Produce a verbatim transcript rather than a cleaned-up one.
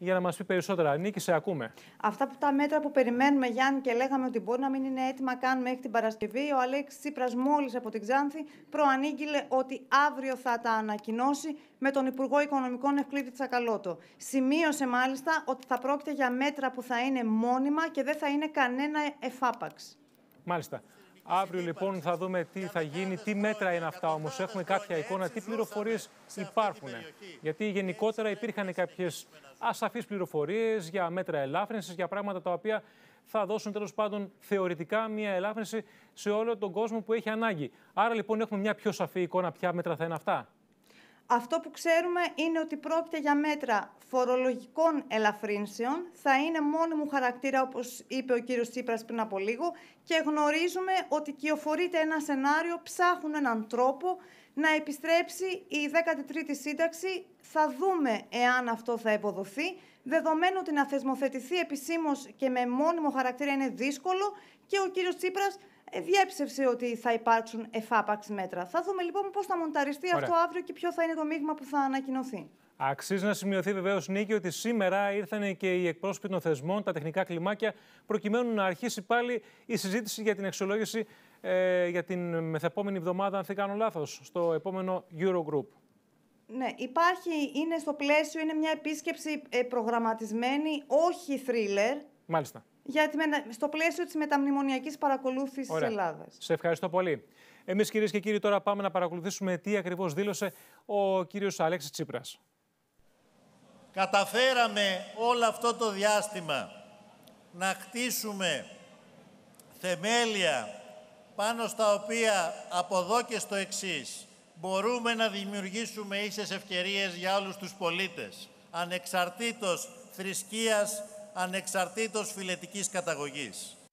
για να μας πει περισσότερα. Νίκη, σε ακούμε. Αυτά που τα μέτρα που περιμένουμε, Γιάννη, και λέγαμε ότι μπορεί να μην είναι έτοιμα καν μέχρι την Παρασκευή, ο Αλέξης Τσίπρας μόλις από την Ξάνθη προανήγγειλε ότι αύριο θα τα ανακοινώσει με τον Υπουργό Οικονομικών Ευκλήδη Τσακαλώτο. Σημείωσε μάλιστα ότι θα πρόκειται για μέτρα που θα είναι μόνιμα και δεν θα είναι κανένα εφάπαξ. Μάλιστα. Αύριο λοιπόν θα δούμε τι θα γίνει, τι μέτρα είναι αυτά όμως. Έχουμε κάποια εικόνα, τι πληροφορίες υπάρχουν. Γιατί γενικότερα υπήρχαν κάποιες ασαφείς πληροφορίες για μέτρα ελάφρυνσης, για πράγματα τα οποία θα δώσουν τέλος πάντων θεωρητικά μια ελάφρυνση σε όλο τον κόσμο που έχει ανάγκη. Άρα λοιπόν έχουμε μια πιο σαφή εικόνα ποια μέτρα θα είναι αυτά. Αυτό που ξέρουμε είναι ότι πρόκειται για μέτρα φορολογικών ελαφρύνσεων, θα είναι μόνιμου χαρακτήρα, όπως είπε ο κύριος Τσίπρας πριν από λίγο, και γνωρίζουμε ότι κυοφορείται ένα σενάριο, ψάχνουν έναν τρόπο να επιστρέψει η δέκατη τρίτη σύνταξη. Θα δούμε εάν αυτό θα υποδοθεί, δεδομένου ότι να θεσμοθετηθεί επισήμως και με μόνιμο χαρακτήρα είναι δύσκολο και ο κύριος Τσίπρας διέψευσε ότι θα υπάρξουν εφάπαξ μέτρα. Θα δούμε λοιπόν πώς θα μονταριστεί Ωραία. αυτό αύριο και ποιο θα είναι το μείγμα που θα ανακοινωθεί. Αξίζει να σημειωθεί βεβαίως, Νίκη, ότι σήμερα ήρθαν και οι εκπρόσωποι των θεσμών, τα τεχνικά κλιμάκια, προκειμένου να αρχίσει πάλι η συζήτηση για την αξιολόγηση ε, για την μεθεπόμενη εβδομάδα, αν δεν κάνω λάθος, στο επόμενο Eurogroup. Ναι, υπάρχει, είναι στο πλαίσιο, είναι μια επίσκεψη ε, προγραμματισμένη, όχι θρίλερ. Μάλιστα. Για τη, στο πλαίσιο της μεταμνημονιακής παρακολούθησης της Ελλάδας. Σε ευχαριστώ πολύ. Εμείς, κυρίες και κύριοι, τώρα πάμε να παρακολουθήσουμε τι ακριβώς δήλωσε ο κύριος Αλέξης Τσίπρας. Καταφέραμε όλο αυτό το διάστημα να χτίσουμε θεμέλια πάνω στα οποία από εδώ και στο εξής μπορούμε να δημιουργήσουμε ίσες ευκαιρίες για όλους τους πολίτες, ανεξαρτήτως θρησκείας, ανεξαρτήτως φυλετικής καταγωγής.